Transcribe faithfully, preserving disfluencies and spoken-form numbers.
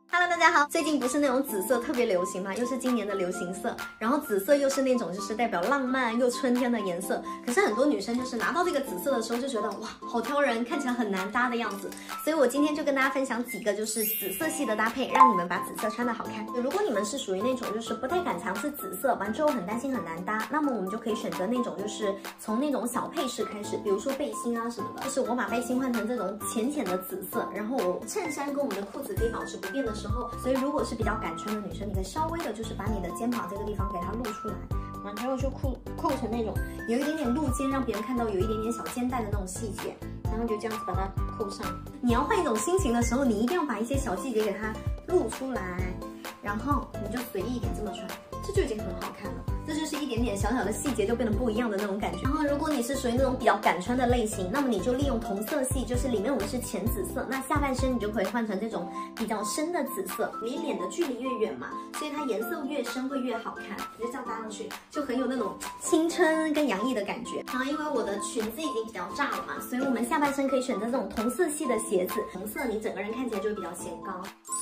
Hello， 大家好。最近不是那种紫色特别流行嘛，又是今年的流行色。然后紫色又是那种就是代表浪漫又春天的颜色。可是很多女生就是拿到这个紫色的时候就觉得哇，好挑人，看起来很难搭的样子。所以我今天就跟大家分享几个就是紫色系的搭配，让你们把紫色穿得好看。如果你们是属于那种就是不太敢尝试紫色，完之后很担心很难搭，那么我们就可以选择那种就是从那种小配饰开始，比如说背心啊什么的。就是我把背心换成这种浅浅的紫色，然后我衬衫跟我们的裤子可以保持不变的时候，所以如果是比较敢穿的女生，你可以稍微的就是把你的肩膀这个地方给它露出来，然后就扣扣成那种有一点点露肩，让别人看到有一点点小肩带的那种细节，然后就这样子把它扣上。你要换一种心情的时候，你一定要把一些小细节给它露出来，然后你就随意一点这么穿，这就已经很好看了。这就是一点点小小的细节就变得不一样的那种感觉。然后如果你是属于那种比较敢穿的类型，那么你就利用同色系，就是里面我们是浅紫色，那下半身你就可以换成这种比较深的紫色，离脸的距离越远嘛，所以它颜色越深会越好看。你就这样搭上去，就很有那种青春跟洋溢的感觉。然后因为我的裙子已经比较炸了嘛，所以我们下半身可以选择这种同色系的鞋子，红色你整个人看起来就会比较显高。